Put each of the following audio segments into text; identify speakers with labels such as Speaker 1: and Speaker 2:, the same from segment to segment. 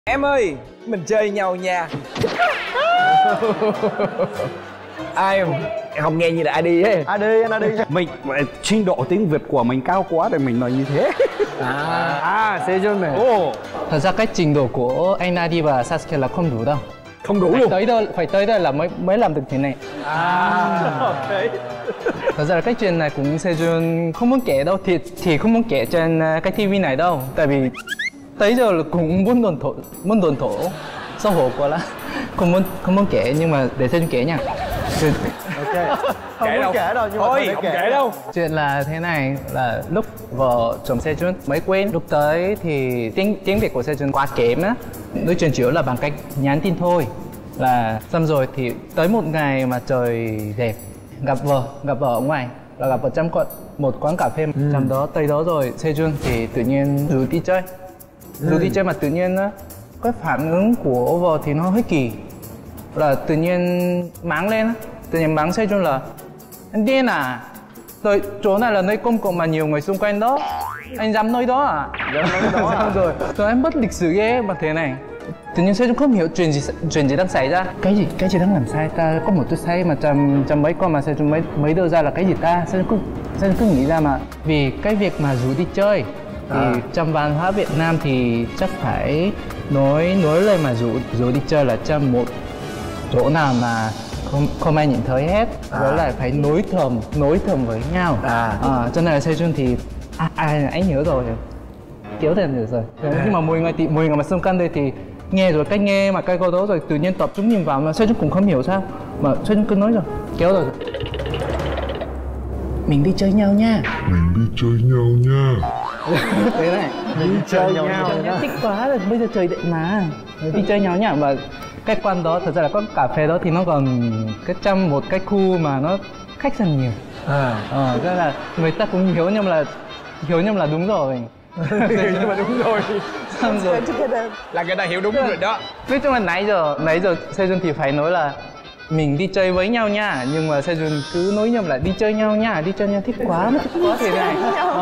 Speaker 1: Em ơi, mình chơi nhau nha. Ai không nghe như là ai đi ấy.
Speaker 2: Ai đi, anh đi.
Speaker 3: Mình trình độ tiếng Việt của mình cao quá để mình nói như thế.
Speaker 2: Sejun này.
Speaker 4: Thật ra cái trình độ của anh Adi và Sasuke là không đủ đâu.
Speaker 1: Không đủ luôn.
Speaker 4: Phải tới đây là mới làm được thế này. Thật ra là cái chuyện này cũng Sejun không muốn kể đâu, thì không muốn kể trên cái TV này đâu. Tại vì tới giờ là cũng muốn đồn thổ, xấu hổ quá lắm. Không muốn kể, nhưng mà để Sejun kể nha.
Speaker 2: Ok. Không muốn kể đâu, nhưng mà
Speaker 1: thôi không kể đâu.
Speaker 4: Chuyện là thế này, là lúc vợ chồng Sejun mới quen, lúc tới thì tiếng Việt của Sejun quá kém á, nói chuyện chủ yếu là bằng cách nhắn tin thôi. Là xong rồi thì tới một ngày mà trời đẹp, gặp vợ ở ngoài, là gặp ở trong một quán cà phê trong đó. Tới đó rồi Sejun thì tự nhiên rủ đi chơi, mà tự nhiên á, cái phản ứng của vợ thì nó hơi kỳ, là tự nhiên mắng lên á, tự nhiên mắng Sejun là anh điên à, rồi chỗ này là nơi công cộng mà nhiều người xung quanh đó, anh dám nói đó à? Rồi em bất lịch sự ghê mà thế này. Tự nhiên Sejun không hiểu chuyện gì đang xảy ra. Cái gì đang làm sai ta? Có một chút sai mà trăm mấy con mà Sejun mới đưa ra là cái gì ta? Sejun cứ nghĩ ra mà vì cái việc mà rủ đi chơi thì trong văn hóa Việt Nam thì chắc phải nói lời mà rủ đi chơi là trong một chỗ nào mà không ai nhìn thấy hết, với lại phải nối thầm với nhau. Cho nên là Sejun thì anh hiểu rồi, kéo thêm được rồi. Nhưng mà 10 người mà xung quanh đây thì nghe rồi, cách nghe mà cái câu đó rồi tự nhiên tập trung nhìn vào mà Sejun cũng không hiểu sao mà Sejun cứ nói rồi, kéo rồi. Mình đi chơi nhau nha. Thế này,
Speaker 2: Đi chơi nhau.
Speaker 4: thích quá rồi, bây giờ trời đẹp mà, đi chơi nhau nhá. Mà cái quán đó thật ra là quán cà phê đó thì nó còn trong một cái khu mà nó khách sạn nhiều. Cho là người ta cũng hiểu nhầm là đúng rồi.
Speaker 1: Nhưng mà đúng rồi.
Speaker 4: Xong rồi
Speaker 1: Là người ta hiểu đúng rồi đó.
Speaker 4: nói chung là nãy giờ Sejun thì phải nói là mình đi chơi với nhau nha, nhưng mà Sejun cứ nói nhầm là đi chơi nhau nha, thích quá thế này.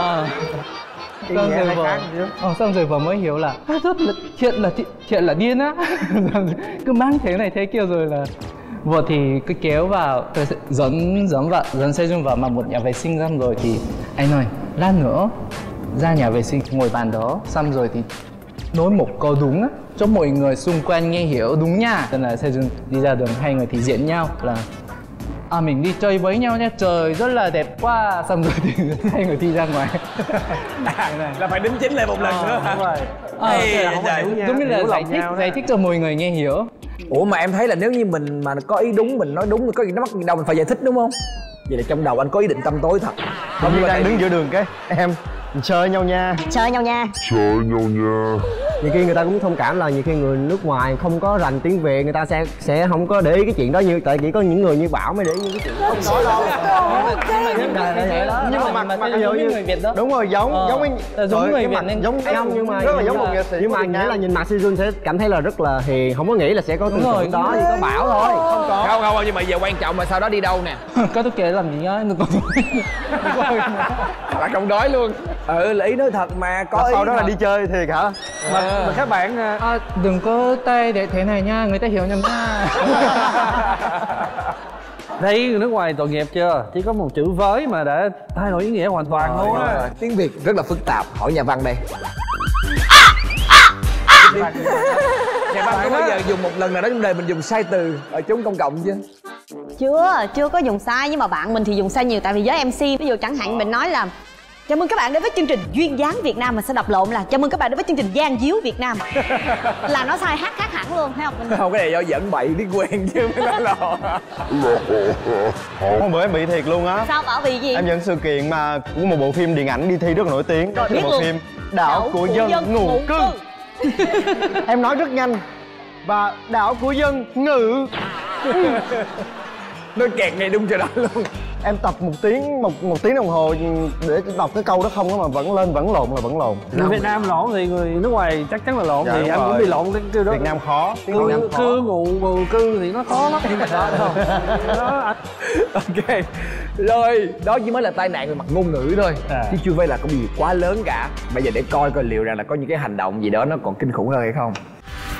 Speaker 4: Xong rồi vợ mới hiểu là rất là thiện là điên á. Cứ mang thế này thế kia rồi là vợ thì cứ kéo vào, dẫn Sejun vào mà một nhà vệ sinh. Xong rồi thì anh ơi, lát nữa ra nhà vệ sinh ngồi bàn đó, xong rồi thì nói một câu đúng á cho mọi người xung quanh nghe hiểu đúng nha. Nên là Sejun đi ra đường, hai người thì diễn nhau là mình đi chơi với nhau nha, trời rất là đẹp quá. Xong rồi thì hai người đi ra ngoài.
Speaker 1: Là phải đính chính lại một lần nữa hả?
Speaker 2: Đúng rồi.
Speaker 4: Đúng như là giải thích cho mọi người nghe hiểu.
Speaker 1: Ủa mà em thấy là nếu như mình mà có ý đúng, mình nói đúng, có gì nó mắc gì đâu mình phải giải thích đúng không? Vậy là trong đầu anh có ý định tâm tối thật.
Speaker 2: Không, như đang đứng giữa đường cái em chơi nhau nha. Nhiều khi người ta cũng thông cảm là nhiều khi người nước ngoài không có rành tiếng Việt, người ta sẽ không có để ý cái chuyện đó, như tại chỉ có những người như Bảo mới để ý những cái chuyện đó. Không nói đâu. Nhưng mà mặt giống như người Việt đó. Đúng rồi, giống người Việt nên giống không, nhưng mà rất là giống một nghệ sĩ. Nhưng mà nghĩa là nhìn mặt Sejun sẽ cảm thấy là rất là hiền, không có nghĩ là sẽ có tương tự đó, chỉ có Bảo thôi.
Speaker 1: Không, nhưng mà giờ quan trọng là sau đó đi đâu nè.
Speaker 4: Có tôi kể làm gì á,
Speaker 1: Là không đói luôn. Là ý nói thật mà có
Speaker 2: sau đó là đi chơi thiệt hả? Mà các bạn
Speaker 4: đừng có tay để thế này nha, người ta hiểu nhầm nha.
Speaker 2: Thấy nước ngoài tội nghiệp chưa? Chỉ có một chữ với mà đã thay đổi ý nghĩa hoàn toàn luôn á.
Speaker 1: Tiếng Việt rất là phức tạp, hỏi nhà văn đây. Nhà văn có bao giờ dùng một lần nào đó trong đời mình dùng sai từ ở chốn công cộng chưa?
Speaker 5: Chưa có dùng sai, nhưng mà bạn mình thì dùng sai nhiều. Tại vì với MC, ví dụ chẳng hạn mình nói là chào mừng các bạn đến với chương trình Duyên Dáng Việt Nam, mình sẽ đọc lộn là chào mừng các bạn đến với chương trình Gian Díu Việt Nam. Là nó sai khác hẳn luôn, thấy không?
Speaker 1: Không, cái này do dẫn bậy biết quen chứ mới nói lộn.
Speaker 2: Hôm bữa em bị thiệt luôn á.
Speaker 5: Sao Bảo bị gì?
Speaker 2: Em dẫn sự kiện mà của một bộ phim điện ảnh đi thi rất nổi tiếng.
Speaker 5: Rồi, biết
Speaker 2: bộ
Speaker 5: luôn.
Speaker 2: phim Đảo của dân ngụ cư. Em nói rất nhanh và đảo của dân ngự.
Speaker 1: Nó kẹt ngay đúng chỗ đó luôn.
Speaker 2: Em tập một tiếng đồng hồ để đọc cái câu đó không á mà vẫn lên vẫn lộn.
Speaker 6: Người Việt Nam lộn thì người nước ngoài chắc chắn là lộn.
Speaker 2: Dạ,
Speaker 6: thì anh cũng bị lộn cái kêu đó.
Speaker 2: Việt Nam khó.
Speaker 6: Cư ngụ cư thì nó khó lắm. Đó.
Speaker 1: Ok. Rồi, đó chỉ mới là tai nạn về mặt ngôn ngữ thôi. Chứ chưa phải là có gì quá lớn cả. Bây giờ để coi liệu rằng là có những cái hành động gì đó nó còn kinh khủng hơn hay không.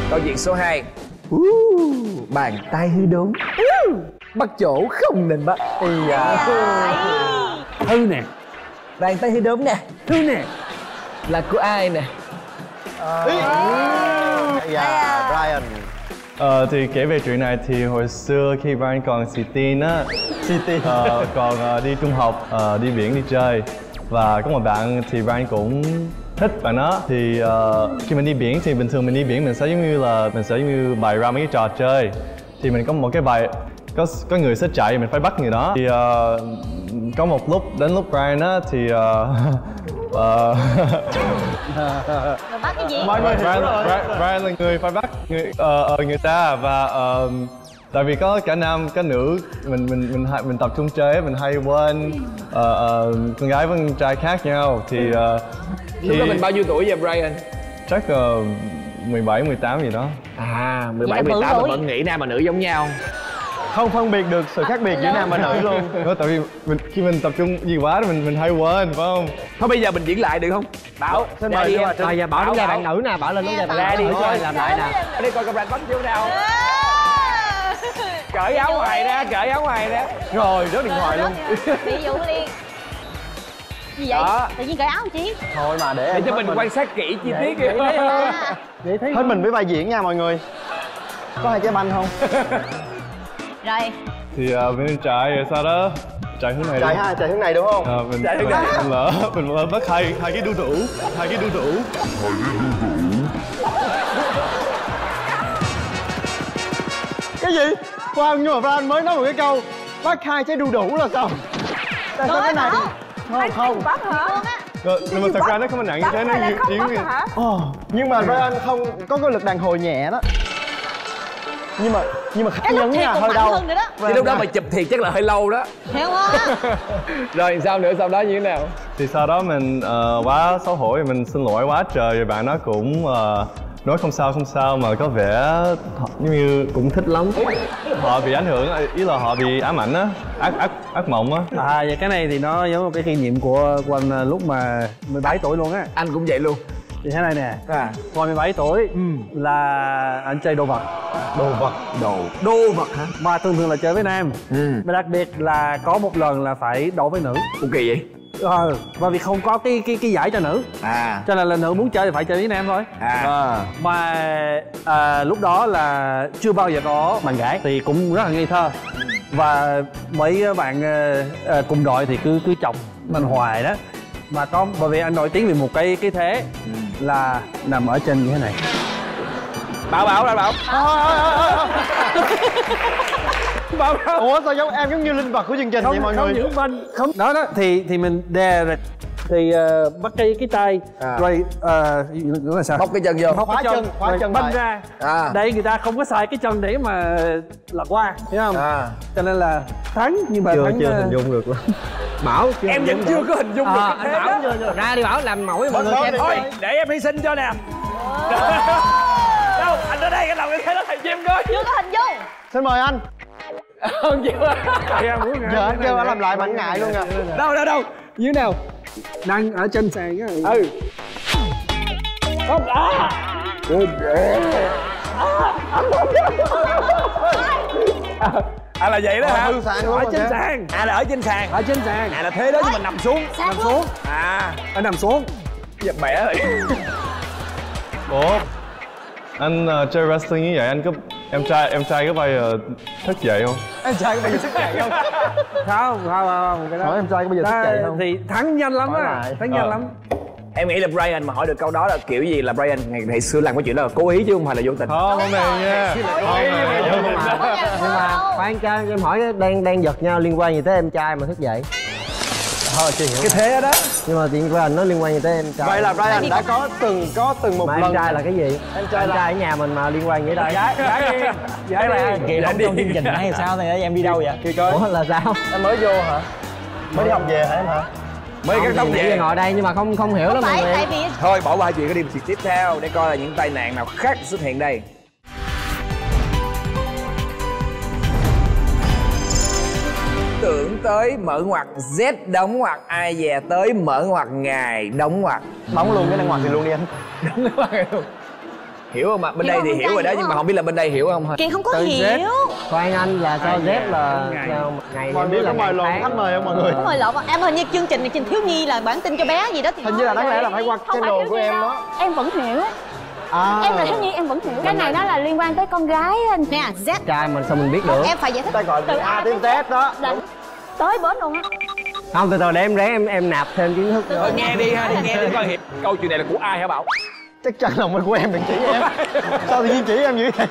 Speaker 1: Câu chuyện số 2. Bàn tay hư đốn. Bắt chỗ không nên bắt.
Speaker 6: Thư nè.
Speaker 1: Bàn tay hư đốn nè.
Speaker 6: Thư nè.
Speaker 1: Là của ai nè?
Speaker 2: Brian.
Speaker 7: Thì kể về chuyện này thì hồi xưa khi Brian còn City á, còn đi trung học, đi biển đi chơi, và có một bạn thì Brian cũng thích bạn đó. Thì khi mình đi biển thì bình thường mình đi biển mình sẽ giống như bày ra mấy cái trò chơi. Thì mình có một cái bài có người sẽ chạy mình phải bắt người đó. Thì có một lúc đến lúc Brian á thì
Speaker 5: Rồi bắt cái gì?
Speaker 7: Brian là người phải bắt người ta, và tại vì có cả nam cả nữ, mình tập trung chơi mình hay quên con gái với con trai khác nhau. Thì
Speaker 1: Lúc đó mình bao nhiêu tuổi vậy Brian?
Speaker 7: chắc 17, 18 gì đó.
Speaker 1: 17, 18 mà vẫn nghĩ nam và nữ giống nhau.
Speaker 2: Không phân biệt được sự khác biệt giữa nam và nữ luôn.
Speaker 7: Tại vì khi mình tập trung gì quá thì mình hay quên, phải không?
Speaker 1: Thôi bây giờ mình diễn lại được không? Bảo,
Speaker 2: Xin mời
Speaker 1: đi em.
Speaker 2: rồi giờ Bảo đứng ra bạn nữ nè, Bảo lên đứng ra bạn
Speaker 1: Ra đi
Speaker 2: nữ
Speaker 1: thôi.
Speaker 2: coi làm lại nè.
Speaker 1: Ở đây coi Brian bắt chiêu nào. Cởi áo ngoài ra, cởi áo ngoài ra.
Speaker 2: Rồi rớt điện thoại luôn.
Speaker 5: Ví dụ liền. Gì vậy?
Speaker 1: Đó.
Speaker 5: Tự nhiên cởi áo chi?
Speaker 2: Thôi mà
Speaker 1: Để cho mình quan sát kỹ chi tiết kìa.
Speaker 2: Hết mình với vai diễn nha mọi người. Có hai trái banh không?
Speaker 5: Rồi.
Speaker 7: Thì bên trái rồi sau đó chạy hướng này.
Speaker 2: Chạy hướng này đúng không?
Speaker 7: Mình lỡ bắt hai cái đu đủ.
Speaker 2: Cái gì? Khoan, nhưng mà Brian mới nói một cái câu bắt hai trái đu đủ là sao? Tại sao cái này? Không.
Speaker 8: Bắt hả?
Speaker 7: Nhưng mà thật ra nó không nặng như thế, nó chỉ
Speaker 8: hả?
Speaker 2: Nhưng mà Brian không có cái lực đàn hồi nhẹ đó. Nhưng mà khá
Speaker 5: Cái lúc
Speaker 2: nhấn
Speaker 5: thiệt
Speaker 2: nha,
Speaker 5: còn
Speaker 2: hơi
Speaker 5: mạnh
Speaker 2: đau.
Speaker 5: hơn nữa đó.
Speaker 1: Thì lúc đó mà chụp thiệt chắc là hơi lâu đó.
Speaker 5: Hiểu không?
Speaker 1: Rồi sao nữa, sau đó như thế nào?
Speaker 7: Thì sau đó mình quá xấu hổ, mình xin lỗi quá trời, rồi bạn nó cũng nói không sao mà có vẻ giống như cũng thích lắm. Họ bị ảnh hưởng, ý là họ bị ám ảnh á, ác mộng á.
Speaker 6: Vậy cái này thì nó giống một cái kỷ niệm của anh lúc mà 17 tuổi luôn á.
Speaker 1: Anh cũng vậy luôn.
Speaker 6: Thì thế này nè, hồi 17 tuổi là anh chơi đồ vật.
Speaker 1: Đô vật hả?
Speaker 6: Mà thường là chơi với nam. Mà đặc biệt là có một lần là phải đấu với nữ.
Speaker 1: Cũng kỳ vậy.
Speaker 6: Và vì không có cái giải cho nữ, cho nên là nữ muốn chơi thì phải chơi với nam thôi. Mà lúc đó là chưa bao giờ có bạn gái thì cũng rất là ngây thơ. Và mấy bạn cùng đội thì cứ chọc mình hoài đó. Mà có bởi vì anh nổi tiếng vì một cái thế là nằm ở trên như thế này.
Speaker 1: Bảo.
Speaker 2: Ủa sao giống em giống như linh vật của chương trình vậy mọi người?
Speaker 6: Không đó thì mình đè rồi thì bắt cái tay rồi nữa là sao?
Speaker 1: Bóc cái chân vô.
Speaker 2: Khóa chân
Speaker 6: banh ra. Đây người ta không có xài cái chân để mà lật qua, hiểu không? Cho nên là thắng, nhưng mà
Speaker 2: chưa
Speaker 6: hình
Speaker 2: dung được lắm.
Speaker 1: Bảo em vẫn chưa có hình dung được cái thế đó.
Speaker 2: Ra đi Bảo làm mẫu với mọi người xem.
Speaker 1: Thôi để em hy sinh cho nè. Đâu anh ở đây cái đầu cái thế đó thầy cho em coi.
Speaker 5: Chưa có hình dung.
Speaker 2: Xin mời anh.
Speaker 1: Không chịu.
Speaker 2: Giờ anh kêu anh làm lại mà anh ngại luôn nè.
Speaker 1: Đâu như nào?
Speaker 6: đang ở trên sàn á.
Speaker 1: Không là vậy đó hả?
Speaker 6: Ở trên sàn.
Speaker 1: Là ở trên sàn.
Speaker 6: Ở trên sàn.
Speaker 1: Là thế đó nhưng mà nằm xuống.
Speaker 5: Nằm xuống.
Speaker 6: Anh nằm xuống.
Speaker 1: Giật bẻ rồi.
Speaker 7: Ủa, anh chơi wrestling như vậy anh có em trai có bao giờ thức dậy không?
Speaker 1: Em trai có bao giờ thức dậy không?
Speaker 6: Không cái đó.
Speaker 2: Hỏi em trai có bao giờ thức dậy không?
Speaker 6: Thì thắng nhanh lắm á, thắng nhanh lắm.
Speaker 1: Em nghĩ là Brian mà hỏi được câu đó là kiểu gì là Brian ngày xưa làm cái chuyện đó là cố ý chứ không phải là vô tình.
Speaker 7: Không này nha.
Speaker 2: Nhưng mà khoan cho em hỏi đang giật nhau liên quan gì tới em trai mà thức dậy? Thôi chị hiểu.
Speaker 1: Cái thế đó.
Speaker 2: Nhưng mà chuyện Brian nó liên quan gì tới em trai? Vậy là Brian đã có từng một lần. Em trai là cái gì? Em trai ở nhà mình mà liên quan gì đây?
Speaker 1: Gái là
Speaker 2: kỳ lắm trong chương trình hay sao này em đi đâu vậy? Ủa là sao? Em mới vô hả? Mới đi học về hả em hả?
Speaker 1: Mới cắt tóc về
Speaker 2: ngồi đây nhưng mà không hiểu lắm mọi người.
Speaker 5: Tại vì
Speaker 1: thôi bỏ qua chuyện cái điểm tiếp theo để coi là những tai nạn nào khác xuất hiện đây. Tưởng tới mở ngoặc Z đóng ngoặc, ai dè tới mở ngoặc ngài đóng ngoặc.
Speaker 2: Đóng luôn cái đang ngoặc thì luôn đi anh.
Speaker 1: Đóng ngoặc luôn. Hiểu không ạ? Bên đây thì hiểu rồi đó, nhưng mà không biết là bên đây hiểu không thôi.
Speaker 5: Kiên không có
Speaker 2: Từ
Speaker 5: hiểu.
Speaker 2: Z. Khoan anh là sao Z là ngày em biết là ngày tháng.
Speaker 8: khách mời không mọi người?
Speaker 5: Có mời lộn. Em hình như chương trình này, chương thiếu nhi là bản tin cho bé gì đó thì
Speaker 2: Hình như là đáng lẽ là phải qua channel của em đó.
Speaker 9: Em vẫn hiểu. Em là thiếu nhi em vẫn hiểu. Cái này nó là liên quan tới con gái anh.
Speaker 5: nè Z.
Speaker 2: Trai mình sao mình biết được?
Speaker 5: Em phải giải thích.
Speaker 2: Ta gọi từ A đến Z đó.
Speaker 9: Tới bến luôn á.
Speaker 2: Không, từ từ để em ráng em nạp thêm kiến thức nữa.
Speaker 1: Thôi nghe đi ha, đi nghe đi coi hiểu. Câu chuyện này là của ai hả Bảo?
Speaker 8: Chắc chắn là mình của em đừng chỉ em. Sao tự nhiên chỉ em như vậy?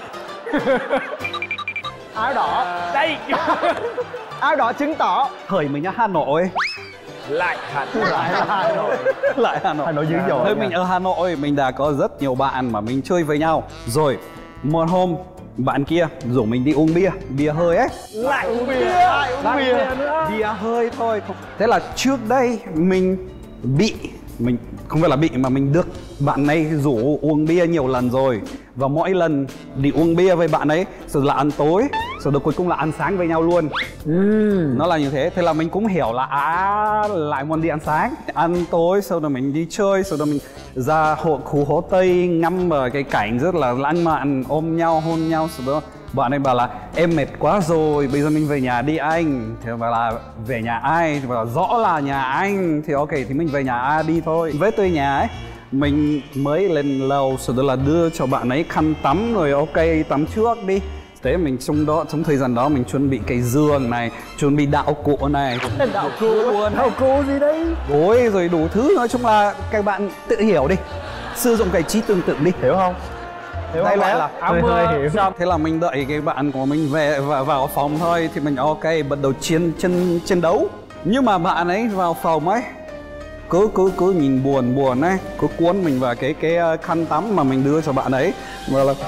Speaker 2: Áo đỏ.
Speaker 1: Đây.
Speaker 2: Áo đỏ chứng tỏ
Speaker 3: Thời mình ở Hà Nội.
Speaker 1: Lại Hà
Speaker 3: Lại Hà Nội.
Speaker 8: Hà Nội dữ dội.
Speaker 3: Thời mình ở Hà Nội mình đã có rất nhiều bạn mà mình chơi với nhau. Rồi một hôm bạn kia rủ mình đi uống bia hơi ấy.
Speaker 8: Lại uống bia nữa.
Speaker 3: Bia hơi thôi. Thế là trước đây mình không phải là bị mà mình được bạn ấy rủ uống bia nhiều lần rồi. Và mỗi lần đi uống bia với bạn ấy sau là ăn tối, sau đó cuối cùng là ăn sáng với nhau luôn. Nó là như thế. Thế là mình cũng hiểu là lại muốn đi ăn sáng, ăn tối, sau đó mình đi chơi, sau đó mình ra khu Hồ Tây ngắm vào cái cảnh rất là lãng mạn, ôm nhau, hôn nhau. Sau đó bạn ấy bảo là em mệt quá rồi, bây giờ mình về nhà đi anh. Thì bảo là về nhà ai? Thì bảo là rõ là nhà anh. Thì ok, thì mình về nhà A đi thôi. Với tới nhà ấy, mình mới lên lầu, sau đó là đưa cho bạn ấy khăn tắm rồi ok tắm trước đi. Thế mình trong thời gian đó mình chuẩn bị cái giường này, chuẩn bị đạo cụ này.
Speaker 2: đạo cụ luôn. Đạo cụ gì đấy?
Speaker 3: Gối rồi đủ thứ, nói chung là các bạn tự hiểu đi. Sử dụng cái trí tưởng tượng đi.
Speaker 8: Hiểu không? Hiểu
Speaker 3: Đây
Speaker 8: không?
Speaker 3: là
Speaker 2: áo mưa hiểu.
Speaker 3: Thế là mình đợi cái bạn của mình về và vào phòng thôi. Thì mình ok bắt đầu chiến đấu. Nhưng mà bạn ấy vào phòng ấy cứ nhìn buồn ấy, cứ cuốn mình vào cái khăn tắm mà mình đưa cho bạn ấy và là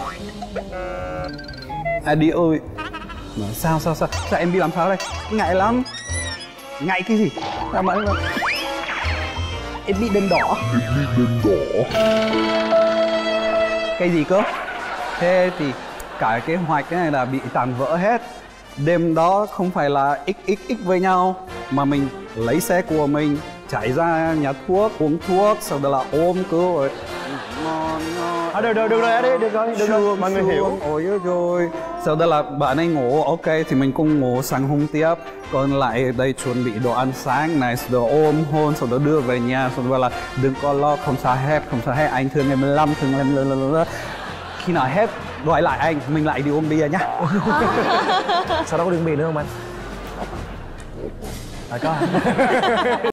Speaker 3: đi ơi. Sao em bị làm sao đây? Ngại lắm. Ngại cái gì? Sao mà em bị đen đỏ. Cái gì cơ? Thế thì cả kế hoạch cái này là bị tàn vỡ hết. Đêm đó không phải là xxx với nhau mà mình lấy xe của mình chạy ra nhà thuốc uống thuốc, sau đó là ôm cứ rồi
Speaker 8: Được rồi, mọi người hiểu.
Speaker 3: Ôi rồi. Sau đó là bạn ấy ngủ, ok thì mình cũng ngủ sang hôm tiếp. Còn lại đây chuẩn bị đồ ăn sáng này, sau đó ôm hôn, sau đó đưa về nhà, sau đó là đừng có lo, không sao hết, anh thương em lắm, thương em. Khi nào hết gọi lại anh, mình lại đi uống bia nhá.
Speaker 1: Sau đó có đi uống bia nữa không anh?
Speaker 2: Có.